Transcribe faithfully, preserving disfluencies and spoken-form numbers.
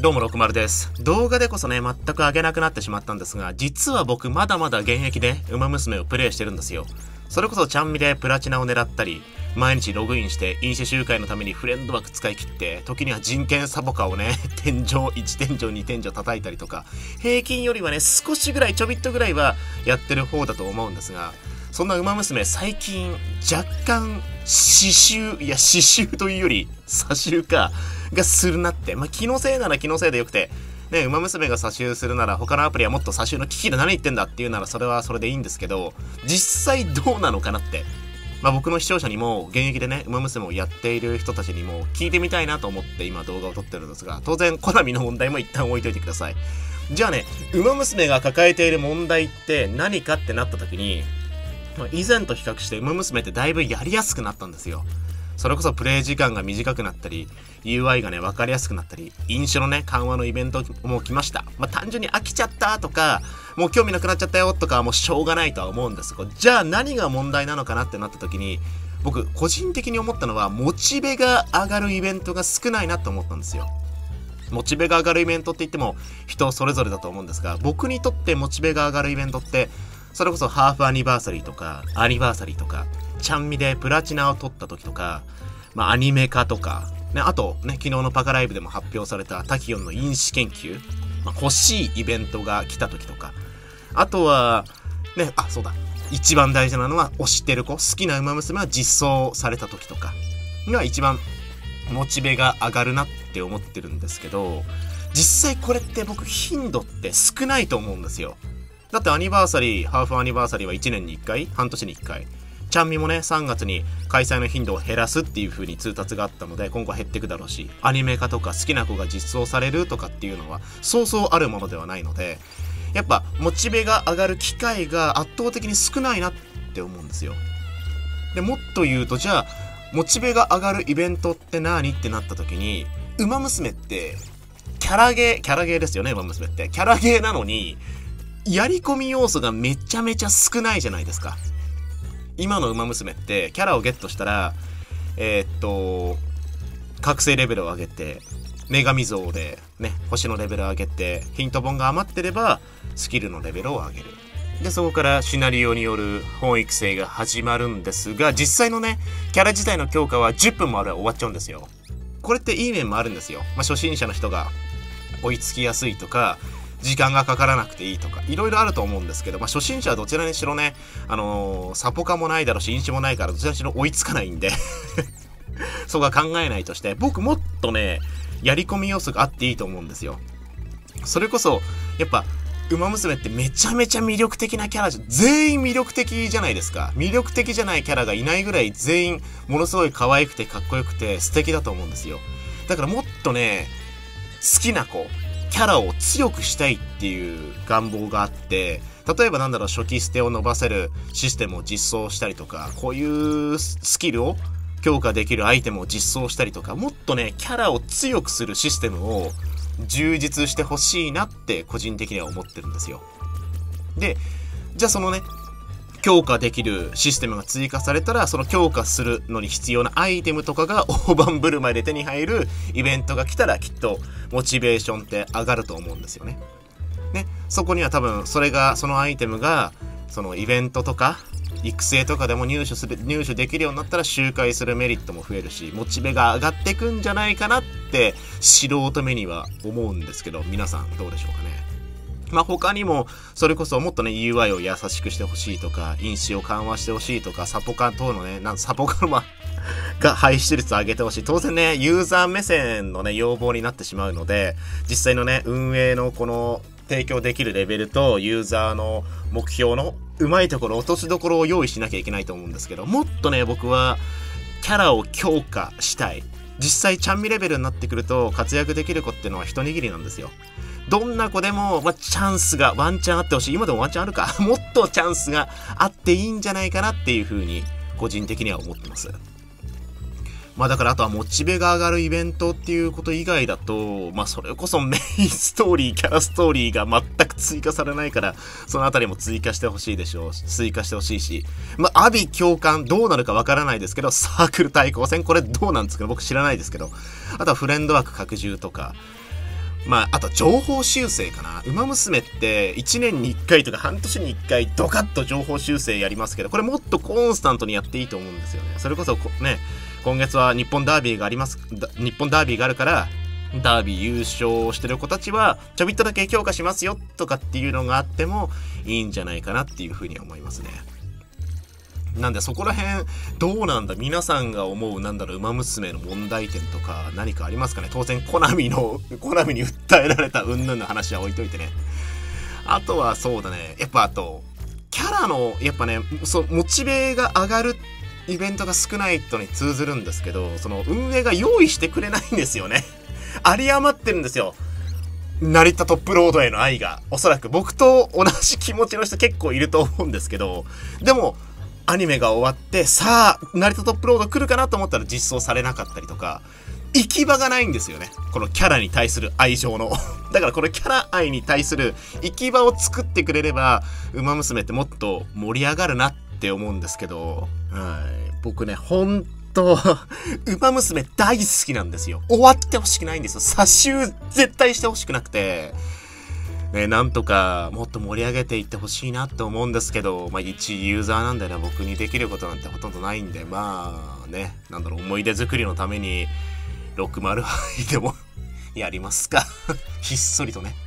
どうもろくまるです。動画でこそね、全く上げなくなってしまったんですが、実は僕まだまだ現役でウマ娘をプレイしてるんですよ。それこそちゃんみでプラチナを狙ったり、毎日ログインして飲酒集会のためにフレンド枠使い切って、時には人権サボカをね、天井、いち天井、に天井叩いたりとか、平均よりはね、少しぐらい、ちょびっとぐらいはやってる方だと思うんですが、そんなウマ娘最近若干刺繍、いや刺繍というより刺繍か、がするなって。まあ、気のせいなら気のせいでよくて、ね、ウマ娘が刺繍するなら他のアプリはもっと刺繍の機器で何言ってんだっていうならそれはそれでいいんですけど、実際どうなのかなって。まあ、僕の視聴者にも現役でね、ウマ娘をやっている人たちにも聞いてみたいなと思って今動画を撮ってるんですが、当然コナミの問題も一旦置いといてください。じゃあね、ウマ娘が抱えている問題って何かってなった時に、まあ、以前と比較してウマ娘ってだいぶやりやすくなったんですよ。それこそプレイ時間が短くなったり、ユーアイ がね、わかりやすくなったり、飲酒のね、緩和のイベントも来ました。まあ、単純に飽きちゃったとか、もう興味なくなっちゃったよとかはもうしょうがないとは思うんですが、じゃあ何が問題なのかなってなった時に、僕、個人的に思ったのは、モチベが上がるイベントが少ないなと思ったんですよ。モチベが上がるイベントって言っても、人それぞれだと思うんですが、僕にとってモチベが上がるイベントって、それこそハーフアニバーサリーとか、アニバーサリーとか、ちゃんみでプラチナを取った時とか、まあ、アニメ化とか、ね、あとね、昨日のパカライブでも発表されたタキオンの因子研究、まあ、欲しいイベントが来た時とか、あとは、ね、あ、そうだ、一番大事なのは、推してる子、好きなウマ娘が実装された時とかが一番モチベが上がるなって思ってるんですけど、実際これって僕頻度って少ないと思うんですよ。だってアニバーサリー、ハーフアニバーサリーはいちねんにいっかい、半年にいっかい。ちゃんみもね、さんがつに開催の頻度を減らすっていう風に通達があったので、今後減っていくだろうし、アニメ化とか好きな子が実装されるとかっていうのは、そうそうあるものではないので、やっぱ、モチベが上がる機会が圧倒的に少ないなって思うんですよ。で、もっと言うと、じゃあ、モチベが上がるイベントって何ってなった時に、ウマ娘って、キャラゲー、キャラゲーですよね、ウマ娘って。キャラゲーなのに、やり込み要素がめちゃめちゃ少ないじゃないですか。今のウマ娘ってキャラをゲットしたら、えー、っと、覚醒レベルを上げて、女神像でね、星のレベルを上げて、ヒント本が余ってれば、スキルのレベルを上げる。で、そこからシナリオによる本育成が始まるんですが、実際のね、キャラ自体の強化はじゅっぷんもあれば終わっちゃうんですよ。これっていい面もあるんですよ。まあ、初心者の人が追いつきやすいとか、時間がかからなくていいとか、いろいろあると思うんですけど、まあ、初心者はどちらにしろね、あのー、サポカもないだろうし、飲酒もないから、どちらにしろ追いつかないんで、そこは考えないとして、僕もっとね、やり込み要素があっていいと思うんですよ。それこそ、やっぱ、ウマ娘ってめちゃめちゃ魅力的なキャラじゃ、全員魅力的じゃないですか。魅力的じゃないキャラがいないぐらい全員、ものすごい可愛くてかっこよくて素敵だと思うんですよ。だからもっとね、好きな子、キャラを強くしたいっていう願望があって、例えばなんだろう、初期捨てを伸ばせるシステムを実装したりとか、こういうスキルを強化できるアイテムを実装したりとか、もっとね、キャラを強くするシステムを充実してほしいなって個人的には思ってるんですよ。で、じゃあそのね、強化できるシステムが追加されたら、その強化するのに必要なアイテムとかが大盤振る舞いで手に入るイベントが来たらきっとモチベーションって上がると思うんですよね。ね、そこには多分それが、そのアイテムがそのイベントとか育成とかでも入手する、入手できるようになったら周回するメリットも増えるし、モチベが上がってくんじゃないかなって素人目には思うんですけど、皆さんどうでしょうかね。まあ他にも、それこそもっとね、ユーアイ を優しくしてほしいとか、因子を緩和してほしいとか、サポカ等のね、なんサポカのま、が排出率を上げてほしい。当然ね、ユーザー目線のね、要望になってしまうので、実際のね、運営のこの、提供できるレベルと、ユーザーの目標の、うまいところ、落としどころを用意しなきゃいけないと思うんですけど、もっとね、僕は、キャラを強化したい。実際、ちゃんみレベルになってくると、活躍できる子っていうのは一握りなんですよ。どんな子でも、まあ、チャンスがワンチャンあってほしい。今でもワンチャンあるか。もっとチャンスがあっていいんじゃないかなっていう風に、個人的には思ってます。まあだからあとはモチベが上がるイベントっていうこと以外だと、まあそれこそメインストーリー、キャラストーリーが全く追加されないから、そのあたりも追加してほしいでしょう。追加してほしいし。まあ、アビ教官どうなるかわからないですけど、サークル対抗戦これどうなんですか、僕知らないですけど。あとはフレンド枠拡充とか。 まあ、あと情報修正かな。ウマ娘っていちねんにいっかいとか半年にいっかいドカッと情報修正やりますけど、これもっとコンスタントにやっていいと思うんですよね。それこそね、今月は日本ダービーがあります、日本ダービーがあるから、ダービー優勝してる子たちはちょびっとだけ強化しますよとかっていうのがあってもいいんじゃないかなっていうふうに思いますね。なんでそこら辺どうなんだ、皆さんが思うなんだろう、ウマ娘の問題点とか何かありますかね。当然コナミのコナミに訴えられた云々の話は置いといてね。あとはそうだね、やっぱあとキャラのやっぱね、そうモチベが上がるイベントが少ないとに通ずるんですけど、その運営が用意してくれないんですよね。有り余ってるんですよ、成田トップロードへの愛が。おそらく僕と同じ気持ちの人結構いると思うんですけど、でもアニメが終わってさあ成田トップロード来るかなと思ったら実装されなかったりとか、行き場がないんですよね、このキャラに対する愛情の。だからこのキャラ愛に対する行き場を作ってくれればウマ娘ってもっと盛り上がるなって思うんですけど、はい、僕ねほんとウマ娘大好きなんですよ。終わってほしくないんですよ。差し絶対してほしくなくてね、なんとかもっと盛り上げていってほしいなって思うんですけど、まあ一ユーザーなんでね、僕にできることなんてほとんどないんで、まあね、なんだろう、思い出作りのためにろくじゅうはいでもやりますかひっそりとね。